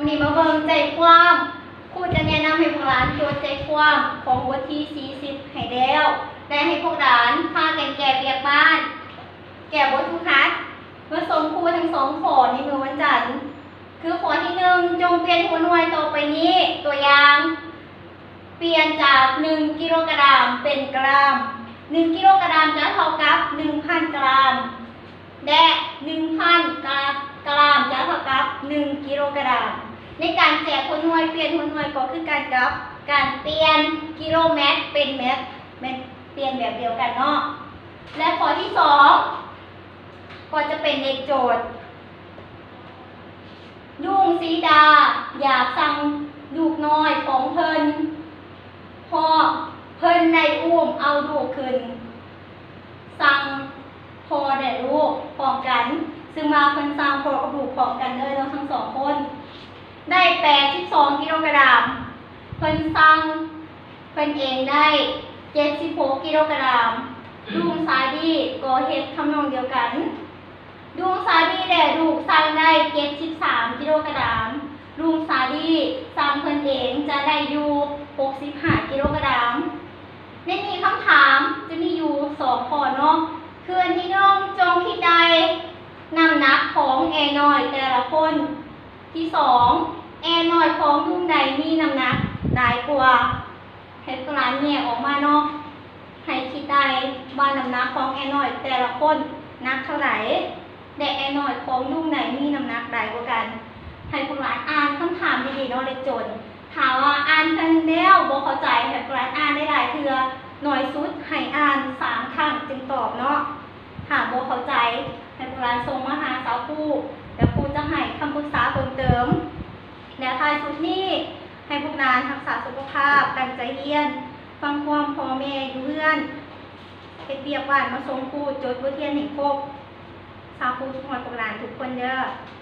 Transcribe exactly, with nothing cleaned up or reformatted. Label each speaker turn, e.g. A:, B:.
A: นี่มาเบิ่งใจความครูจะแนะนำให้พวกหลานโจทย์ใจความของบทที่สี่สิบให้แล้วได้ให้พวกหลานพากันแก้เบียกบ้านแก้บททุกคัดเมื่อส่งครูทั้งสองข้อในมือวันจันทร์คือข้อที่หนึ่งจงเปลี่ยนหัวหน่วยต่อไปนี้ตัวอย่างเปลี่ยนจากหนึ่งกิโลกรัมเป็นกรัมหนึ่งกิโลกรัมจะเท่ากับหนึ่งพันกรัมและหนึ่งพันกรัมกรัมจะเท่ากับหนึ่งกิโลกรัมในการแจกหัวหน่วยเปลี่ยนหัวหน่วยก็คือการกับการเปลี่ยนกิโลเมตรเป็นเมตรเป็นเปลี่ยนแบบเดียวกันเนาะและข้อที่สองก็จะเป็นเลขโจทย์ลุงสีดาอยากสั่งลูกน้อยของเพิ่นพอเพิ่นได้อุ้มเอาลูกขึ้นสั่งพอได้ลูกพร้อมกันซึ่งมาเพิ่นสั่งพอกับลูกพร้อมกันเลยเนาะทั้งสองคนได้แปดสิบสองกิโลกรัมเพิ่นสั่งเพิ่นเองได้เจ็ดสิบหกกิโลกรัมลุงสาดีก็เฮ็ดทำนองเดียวกันลุงสาดีและลูกสั่งได้เจ็ดสิบสามกิโลกรัมลุงสาดีสั่งเพิ่นเองจะได้อยู่หกสิบห้ากิโลกรัมในนี้คำถามจะมีอยู่สองข้อเนาะคืออันที่หนึ่งจงคิดใดน้ำหนักของแอน้อยแต่ละคนที่สองแอน้อยของลุงใดมีน้ำหนักหลายกว่าให้กลานแยกออกมาเนาะให้คิดได้ว่าน้ำหนักของแอน้อยแต่ละคนนักเท่าไหร่และแอน้อยของลุงใดมีน้ำหนักหลายกว่ากันให้พวกหลานอ่านคำถามดีๆเนาะเลขโจทย์ถามว่าอ่านทันแล้วบ่เข้าใจให้พวกหลานอ่านได้หลายเทื่อหน่อยสุดให้อ่านสามครั้งจึงตอบเนาะถามบ่เข้าใจให้พวกหลานส่งมาหาสาวครูแล้วครูจะให้คำปรึกษาเพิ่มเติมแนวทางสุดนี้ให้พวกหลานรักษาสุขภาพตั้งใจเรียนฟังความพ่อแม่อยู่เพื่อนเฮ็ดเวียกบ้านมาส่งครูจดบทเรียนให้ครบสาวครูทุกคนพวกหลานทุกคนเด้อ